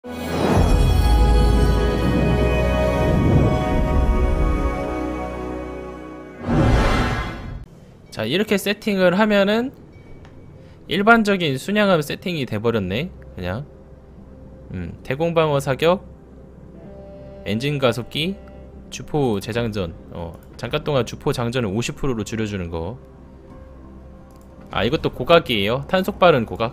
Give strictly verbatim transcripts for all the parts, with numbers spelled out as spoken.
자, 이렇게 세팅을 하면은 일반적인 순양함 세팅이 돼버렸네. 그냥 음, 대공방어 사격, 엔진 가속기, 주포 재장전. 어, 잠깐 동안 주포 장전을 오십 퍼센트로 줄여주는 거. 아, 이것도 고각이에요. 탄속 빠른 고각.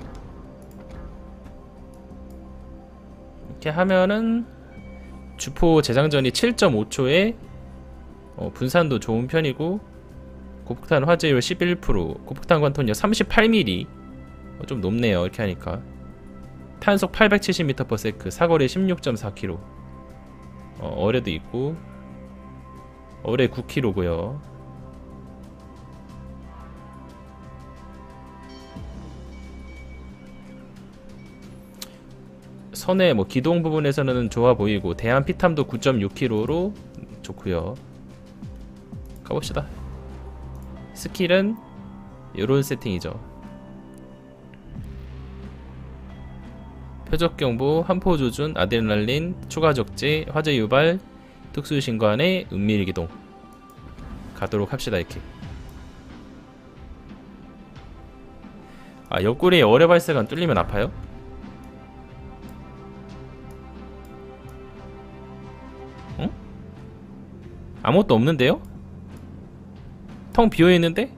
이렇게 하면은 주포 재장전이 칠 점 오 초에 어, 분산도 좋은 편이고, 고폭탄 화재율 십일 퍼센트, 고폭탄 관통력 삼십팔 밀리미터. 어, 좀 높네요. 이렇게 하니까. 탄속 팔백칠십 미터 퍼 세컨드, 사거리 십육 점 사 킬로미터. 어, 어뢰도 있고, 어뢰 구 킬로미터고요. 선의 뭐 기동 부분에서는 좋아 보이고, 대한 피탐도 구 점 육 킬로미터로 좋고요. 가봅시다. 스킬은 요런 세팅이죠. 표적경보, 한포 조준, 아드레날린, 추가 적재, 화재 유발, 특수신관의 은밀기동 가도록 합시다. 이렇게. 아, 옆구리에 어뢰 발사관 뚫리면 아파요? 응? 아무것도 없는데요? 텅 비어있는데?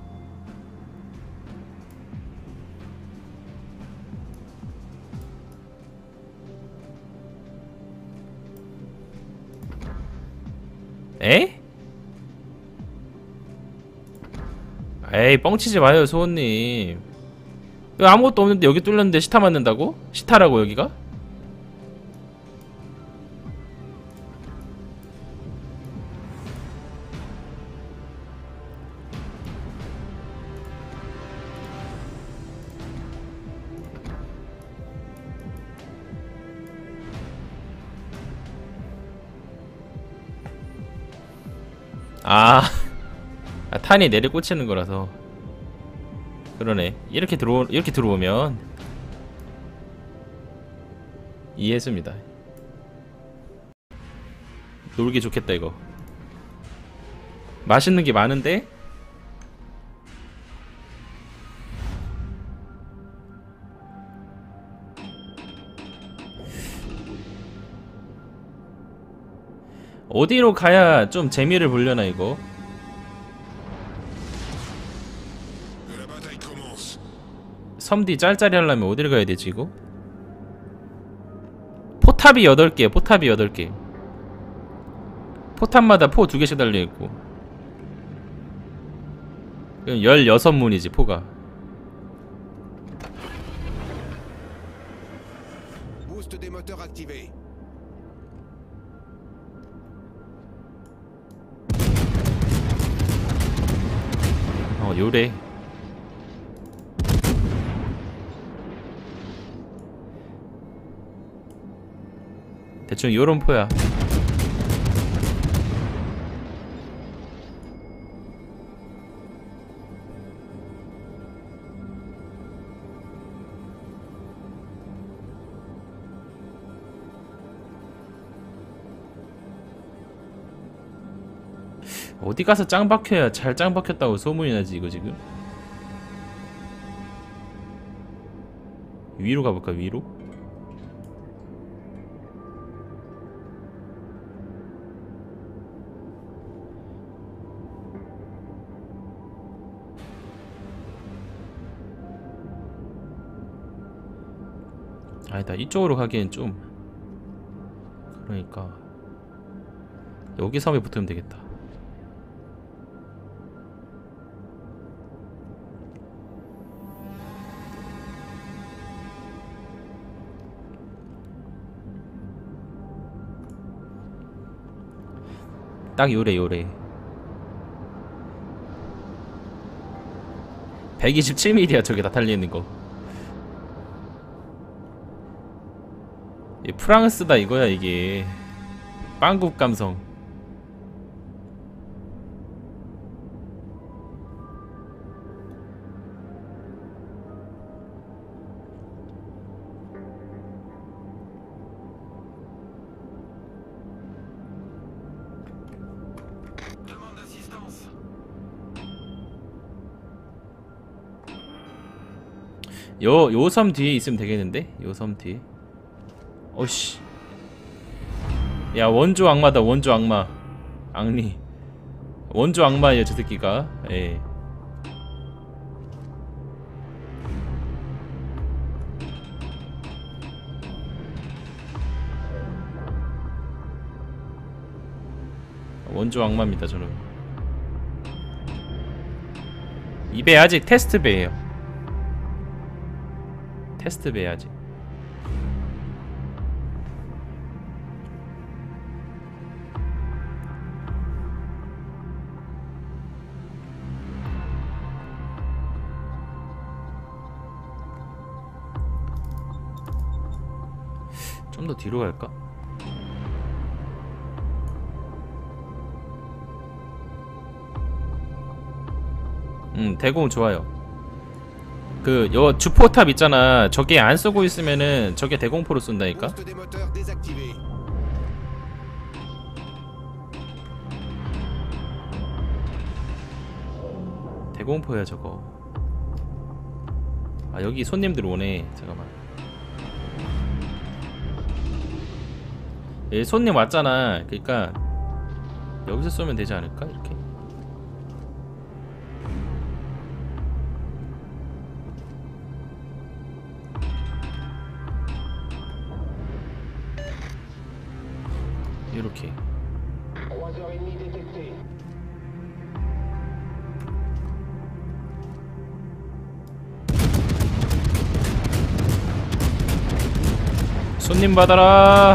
에? 에이, 뻥치지 마요, 소원님. 여기 아무것도 없는데 여기 뚫렸는데 시타 맞는다고? 시타라고 여기가? 아, 아, 탄이 내려 꽂히는 거라서. 그러네. 이렇게 들어 이렇게 들어오면 이해했습니다. 놀기 좋겠다 이거. 맛있는 게 많은데. 어디로 가야 좀 재미를 보려나 이거. 섬디 짤짤이 하려면 어디를 가야 되지 이거? 포탑이 여덟 개, 포탑이 여덟 개. 포탑마다 포 두 개씩 달려있고. 그럼 열여섯 문이지 포가. 어, 요래. 대충 요런 포야. 어디 가서 짱 박혀야 잘 짱 박혔다고 소문이 나지 이거 지금. 위로 가볼까? 위로? 아니다, 이쪽으로 가기엔 좀 그러니까 여기 섬에 붙으면 되겠다. 딱 요래 요래. 백이십칠 밀리미터야 저게 다 달려있는거. 프랑스다 이거야 이게. 빵국 감성. 요 요 섬 뒤에 있으면 되겠는데? 요 섬 뒤에. 어씨. 야, 원조 악마다. 원조 악마. 악리. 원조 악마예요 저 새끼가. 예. 원조 악마입니다 저는. 이 배 아직 테스트 배예요. 테스트 배 아직. 좀 더 뒤로 갈까? 음, 대공 좋아요. 그, 요 주포탑 있잖아. 저게 안 쏘고 있으면은 저게 대공포로 쏜다니까? 대공포야 저거. 아, 여기 손님들 오네. 잠깐만. 여기 손님 왔잖아. 그니까 여기서 쏘면 되지 않을까? 이렇게. 이렇게. 손님 받아라.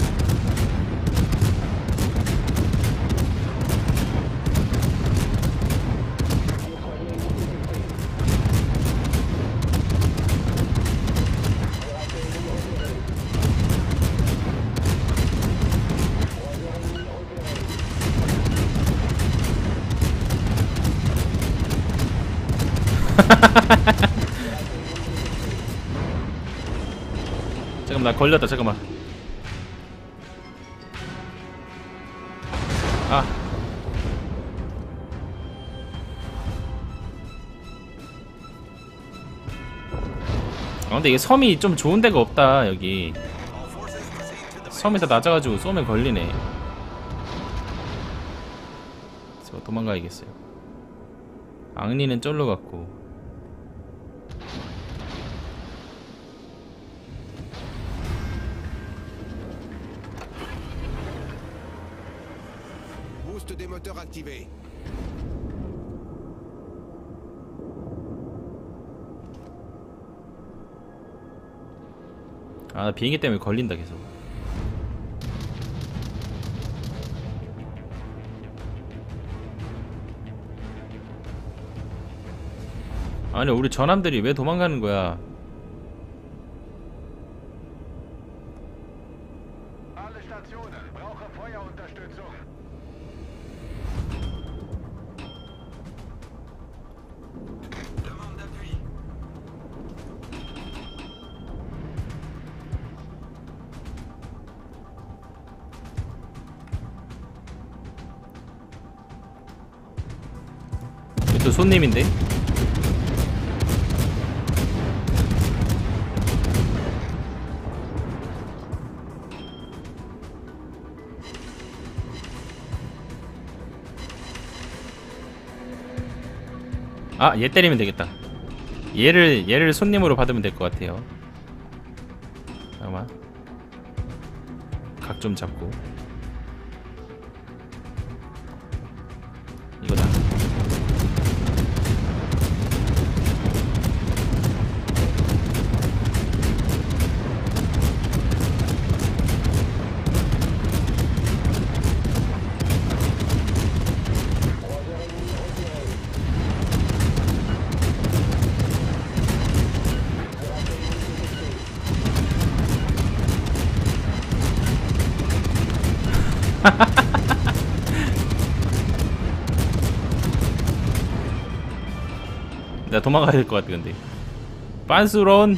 잠깐만 나 걸렸다. 잠깐만. 아. 아 근데 이게 섬이 좀 좋은 데가 없다. 여기 섬에서 낮아가지고 쏘면 걸리네. 저 도망가야겠어요. 앙리는 쩔로 갔고. Boost des moteurs activé. 아, 비행기 때문에 걸린다 계속. 아니 우리 전함들이 왜 도망가는 거야? 또 손님인데? 아, 얘 때리면 되겠다. 얘를 얘를 손님으로 받으면 될 것 같아요. 잠깐만. 각 좀 잡고. 이거다. 나 도망가야 될 것 같아. 근데 빤스런.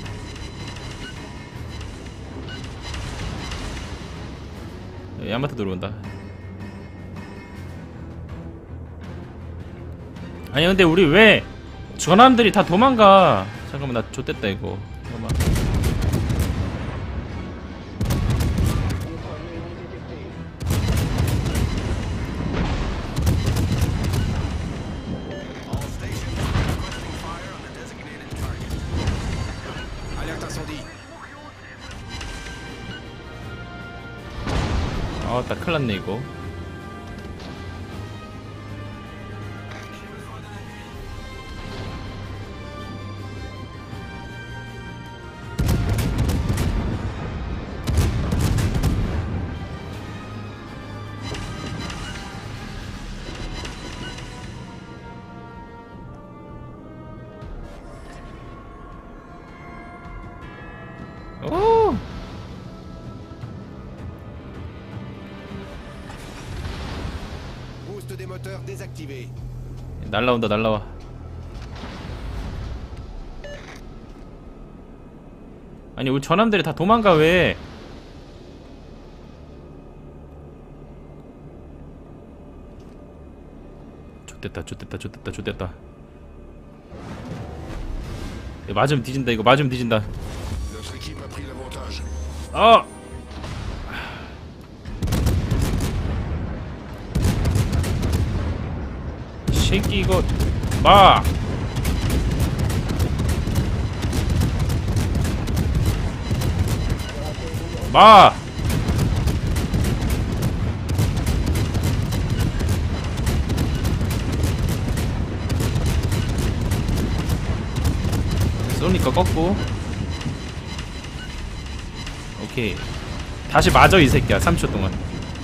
야마토 들어온다. 아니 근데 우리 왜 전함들이 다 도망가? 잠깐만 나 좆됐다 이거. 잠깐만. 아나 큰일났네 이거. 오! Boost des moteurs désactivé. 날라온다 날라와. 아니 우리 전함들이 다 도망가 왜? 좆됐다 좆됐다 좆됐다 좆됐다. 이거 맞으면 뒤진다 이거 맞으면 뒤진다. Notre équipe a pris l'avantage. 아! 새끼 이거 마! 마! 쏘니까 꺾고. 오케이. 다시 맞아 이 새끼야. 삼 초 동안.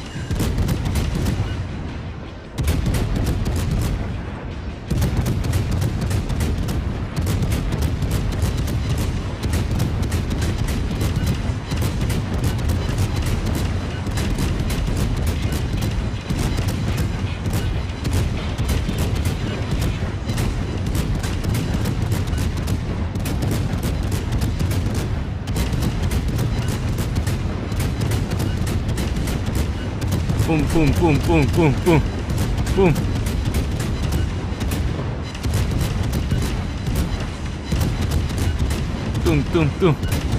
뿜뿜뿜뿜뿜뿜 뿜. 뚱뚱뚱.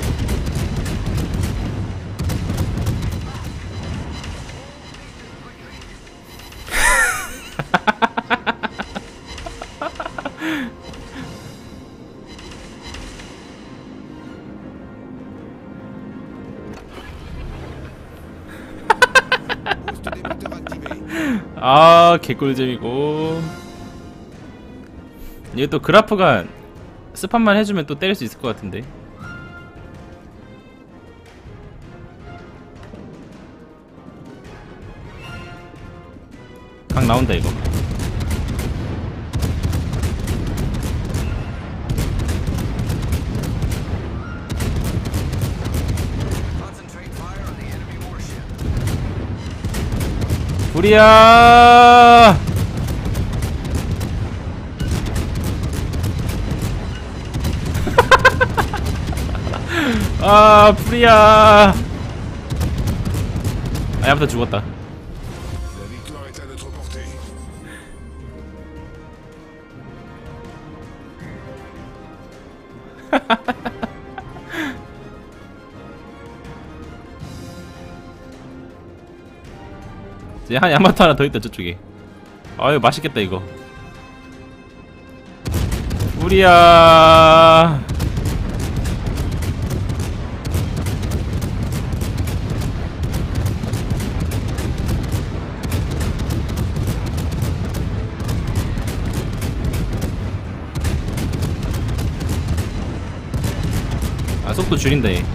Boost des moteurs activé. 아 개꿀잼이고. 이게 또 그라프가 스팟만 해주면 또 때릴 수 있을 것 같은데. 각 나온다 이거. Concentrate fire on the enemy warship. 불이야. 아 불이야. 아야부터 죽었다. La victoire est à notre portée. 이제 한 야마토 하나 더 있다 저쪽에. 아유 맛있겠다 이거. 불이야. 아 속도 줄인다 얘.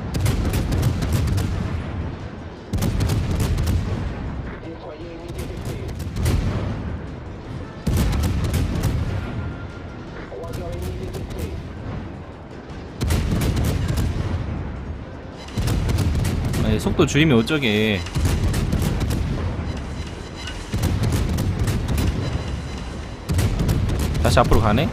아니 속도 줄이면 어쩌게. 다시 앞으로 가네?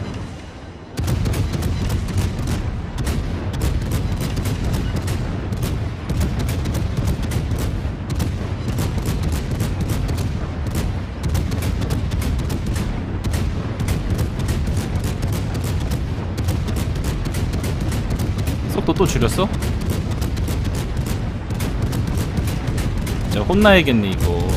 또 줄였어? 진짜 혼나야겠네 이거.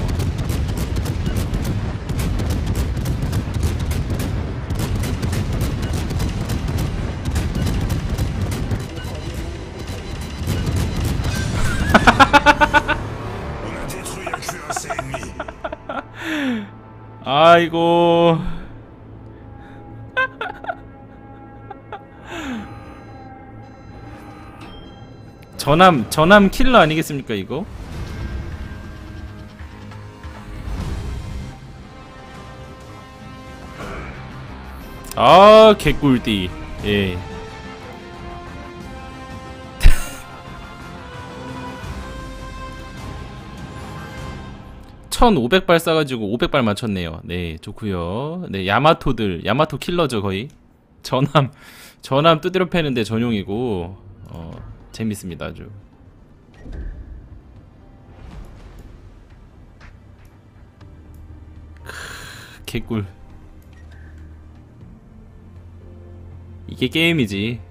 On a détruit un cuirassé ennemi. 아이고. 전함 전함 킬러 아니겠습니까 이거? 아 개꿀띠. 예. 천오백 발 쏴가지고 오백 발 맞췄네요. 네, 좋구요. 네, 야마토들, 야마토 킬러죠 거의. 전함, 전함 두드려 패는데 전용이고, 어, 재밌습니다 아주. 크, 개꿀. 이게 게임이지.